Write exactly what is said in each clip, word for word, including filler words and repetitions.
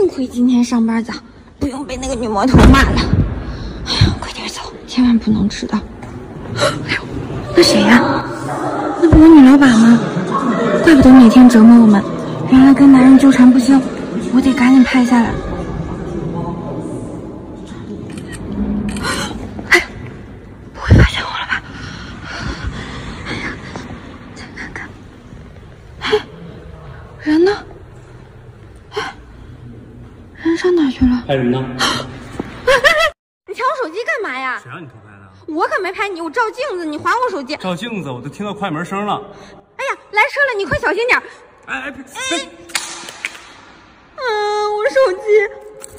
幸亏今天上班早，不用被那个女魔头骂了。哎呀，快点走，千万不能迟到。哎呦，那谁呀、啊？那不是女老板吗？怪不得每天折磨我们，原来跟男人纠缠不清，我得赶紧拍下来。哎，不会发现我了吧？哎呀，再看看，哎，人呢？哎，人上哪去了？ 拍什么呢？ 你抢我手机干嘛呀？ 谁让你偷拍的？ 我可没拍你，我照镜子，你还我手机。 照镜子，我都听到快门声了。 哎呀，来车了，你快小心点。 哎哎，别！ 哎，嗯，我手机，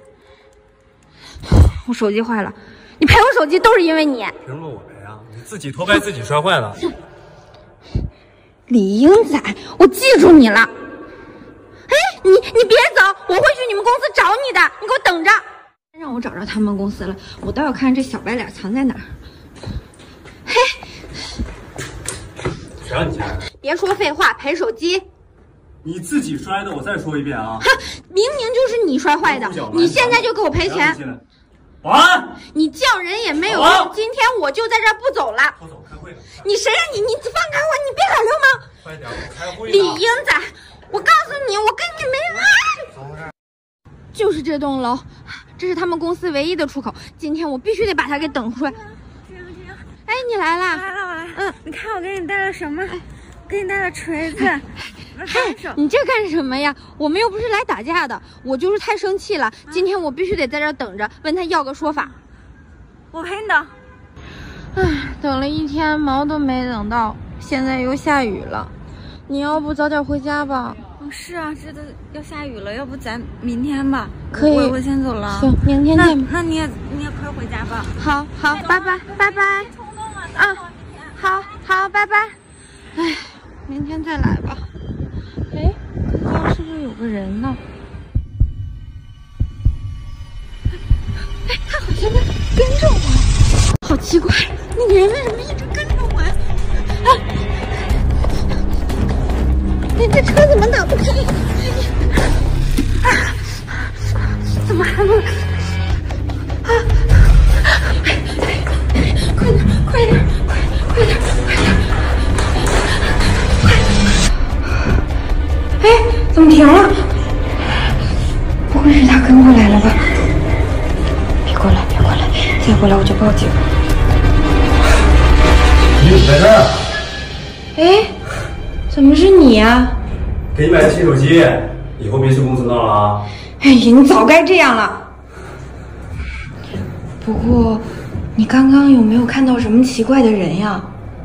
我手机坏了，你赔我手机都是因为你。 凭什么我赔啊？你自己偷拍自己摔坏了。 李英仔，我记住你了。哎，你你别走，我会去你们公司找你的，你给我等着。让我找着他们公司了，我倒要看这小白脸藏在哪儿。嘿， 谁让你掐的？ 别说废话，赔手机。 你自己摔的，我再说一遍啊！ 哈，明明就是你摔坏的，你现在就给我赔钱。 保安， 你叫人也没有用，今天我就在这儿不走了。 我走，开会了。 你谁让你？你放开我！你别耍流氓！ 快点，我开会。 李英仔，我告诉你，我跟你没完。怎么回事？就是这栋楼，这是他们公司唯一的出口。今天我必须得把他给等出来。 这样这样。 哎，你来啦！ 来了，我来。 嗯， 你看我给你带了什么？我给你带了锤子。 嗨，你这干什么呀？我们又不是来打架的，我就是太生气了。今天我必须得在这儿等着，问他要个说法。 我陪你等。 唉，等了一天，毛都没等到，现在又下雨了。你要不早点回家吧？ 哦，是啊，这都要下雨了，要不咱明天吧？ 可以， 我我先走了。 行，明天见。 那那你也你也快回家吧。 好好，拜拜拜拜。 别冲动了。 啊，好好，拜拜。唉，明天再来吧。哎，跟教室这有个人呢。哎，他好像在跟着我，好奇怪，那个人为什么一直跟着我呀？啊！哎，这车怎么打不开？啊！怎么还不？啊！快点，快点，快，快点，快点！哎，怎么停了？不会是他跟过来了吧？别过来，别过来，再过来我就报警。 你怎么在这儿？ 哎，怎么是你呀？ 给你买的新手机，以后别去公司闹了啊！ 哎呀，你早该这样了。不过，你刚刚有没有看到什么奇怪的人呀？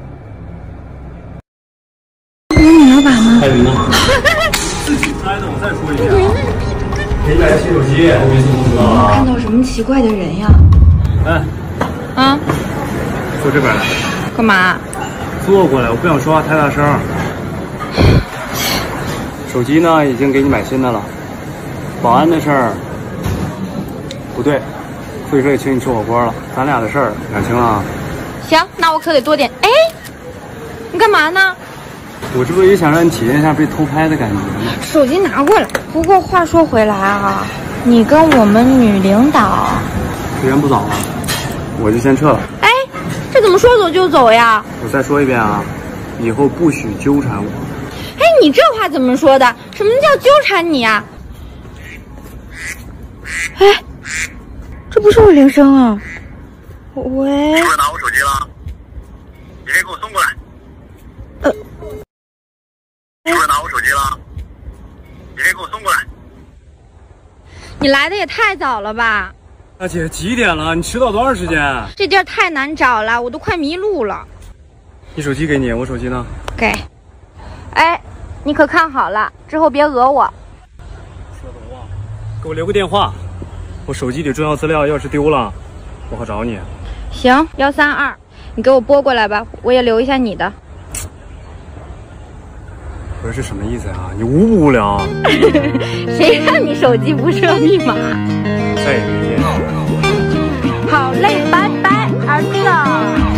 有女老板吗？ 拍什么呢？自己摔的，我再说一遍啊！给你买的新手机，以后别去公司闹了啊！ 看到什么奇怪的人呀？ 哎， 啊？ 坐这边来。 干嘛？ 坐过来，我不想说话太大声。手机呢，已经给你买新的了。保安的事儿不对，所以说也请你吃火锅了。咱俩的事儿两清了啊。 行，那我可得多点。哎，你干嘛呢？ 我这不也想让你体验一下被偷拍的感觉吗？ 手机拿过来。不过话说回来啊，你跟我们女领导， 时间不早了，我就先撤了。 哎，这怎么说走就走呀？ 我再说一遍啊，以后不许纠缠我。 哎，你这话怎么说的？什么叫纠缠你啊？哎，这不是我铃声啊！喂。 你不是拿我手机了？你可以给我送过来。 呃。 你不是拿我手机了？你可以给我送过来。 你来的也太早了吧！ 大姐，几点了？你迟到多长时间？ 这地儿太难找了，我都快迷路了。 你手机给你，我手机呢？ 给。哎，你可看好了，之后别讹我。 说的忘了，给我留个电话，我手机里重要资料要是丢了，我好找你。 行，幺三二，你给我拨过来吧，我也留一下你的。 不是，这什么意思啊？你无不无聊？ 谁让你手机不设密码？ 再也没见。 好嘞，拜拜，儿子。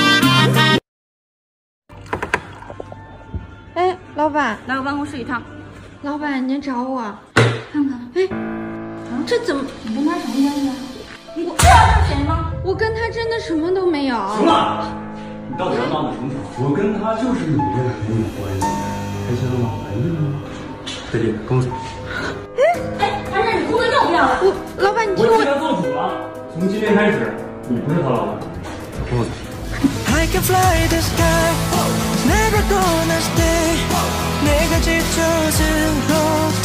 哎，老板， 来我办公室一趟。 老板，您找我？ 看看。 哎，这怎么？ 你跟他什么关系啊？你知道他是谁吗？ 我跟他真的什么都没有。 行了，你到底要闹哪种场？我跟他就是你认识你的关系，还想老来着吗？再见，跟我走。 哎，而且你工作要不要了？ 我老板，你听我。 我替他做主了，从今天开始，你不是他老板，跟我走。 I can fly the sky, never gonna stay. 내가 지쳐진 로